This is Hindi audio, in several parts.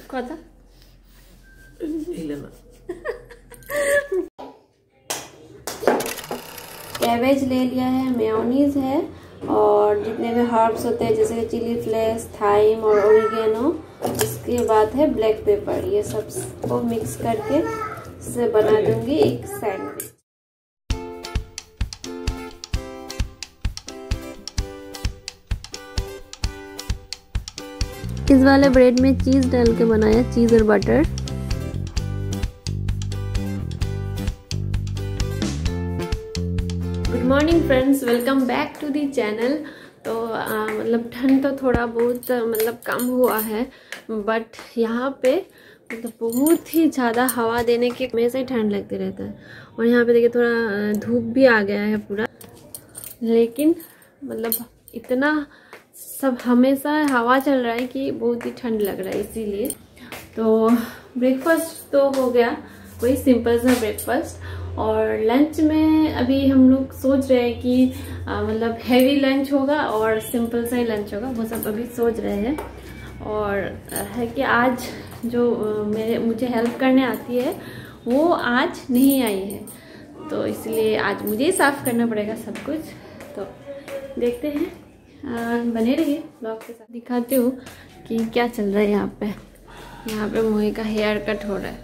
कौन था? कैबेज ले लिया है, मेयोनीज है और जितने भी हर्ब्स होते हैं जैसे चिली फ्लेक्स, थाइम और ओरिगेनो। इसके बाद है ब्लैक पेपर। ये सब को मिक्स करके इसे बना दूंगी एक सैंडविच। इस वाले ब्रेड में चीज डाल के बनाया, चीज और butter. Good morning friends, welcome back to the channel. तो मतलब ठंड तो थोड़ा बहुत मतलब कम हुआ है, बट यहाँ पे मतलब बहुत ही ज़्यादा हवा देने के हमेशा ही ठंड लगती रहता है। और यहाँ पे देखिए थोड़ा धूप भी आ गया है पूरा, लेकिन मतलब इतना सब हमेशा हवा चल रहा है कि बहुत ही ठंड लग रहा है। इसीलिए तो ब्रेकफास्ट तो हो गया, वही सिंपल सा ब्रेकफास्ट। और लंच में अभी हम लोग सोच रहे हैं कि मतलब हैवी लंच होगा और सिंपल सा ही लंच होगा, वो सब अभी सोच रहे हैं। और है कि आज जो मुझे हेल्प करने आती है वो आज नहीं आई है, तो इसलिए आज मुझे ही साफ़ करना पड़ेगा सब कुछ। तो देखते हैं, बने रहिए ब्लॉग के साथ। दिखाती हूँ कि क्या चल रहा है यहाँ पे। यहाँ पे मोही का हेयर कट हो रहा है।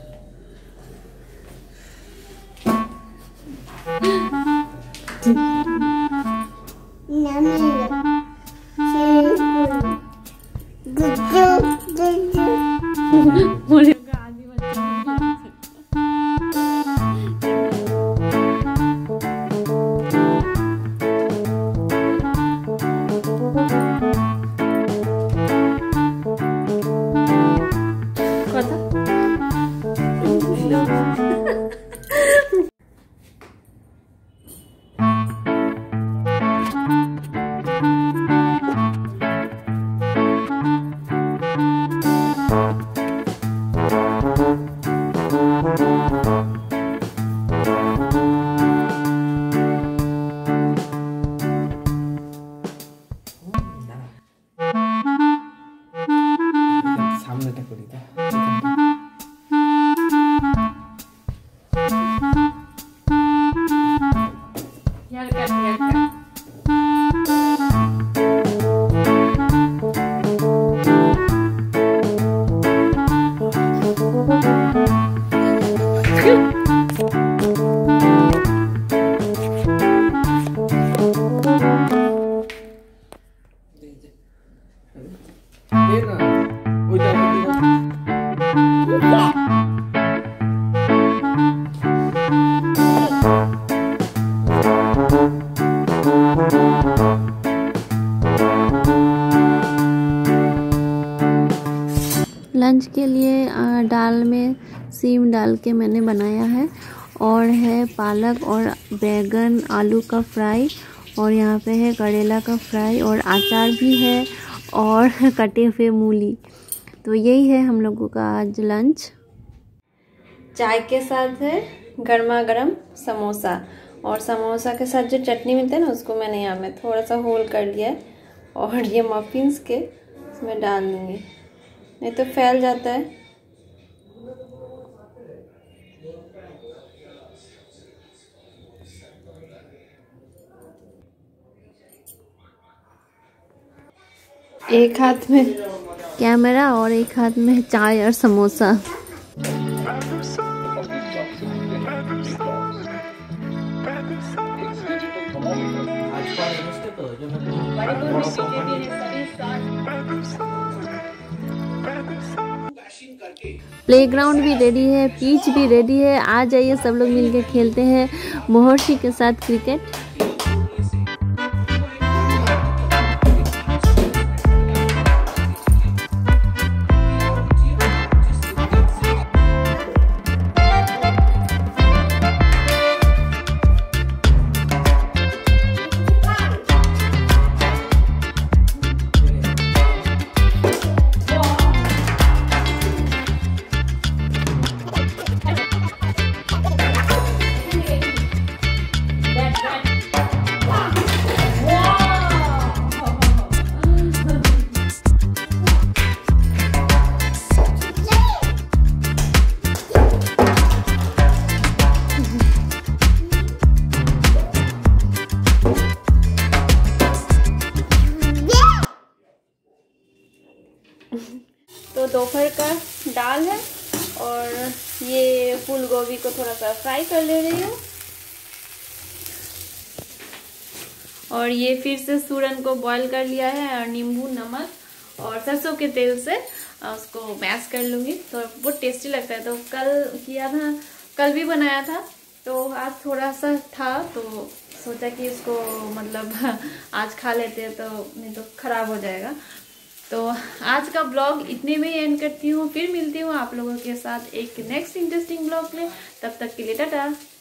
लंच के लिए दाल में सीम डाल के मैंने बनाया है, और है पालक और बैगन आलू का फ्राई, और यहाँ पे है करेला का फ्राई, और अचार भी है, और कटे हुए मूली। तो यही है हम लोगों का आज लंच। चाय के साथ है गर्मा गर्म समोसा, और समोसा के साथ जो चटनी मिलती है ना, उसको मैंने यहाँ में थोड़ा सा होल कर दिया है, और ये मफिन्स के इसमें डाल दूँगी, नहीं तो फैल जाता है। एक हाथ में कैमरा और एक हाथ में चाय और समोसा। प्लेग्राउंड भी रेडी है, पिच भी रेडी है। आ जाइए, सब लोग मिलकर खेलते हैं महर्षि के साथ क्रिकेट। तो दोपहर का दाल है और ये फूल गोभी को थोड़ा सा फ्राई कर ले रही हूँ। और ये फिर से सूरन को बॉईल कर लिया है और नींबू नमक और सरसों के तेल से उसको मैश कर लूँगी तो बहुत टेस्टी लगता है। तो कल किया था, कल भी बनाया था, तो आज थोड़ा सा था तो सोचा कि इसको मतलब आज खा लेते हैं, तो नहीं तो ख़राब हो जाएगा। तो आज का ब्लॉग इतने में ही एंड करती हूँ, फिर मिलती हूँ आप लोगों के साथ एक नेक्स्ट इंटरेस्टिंग ब्लॉग में। तब तक के लिए टाटा।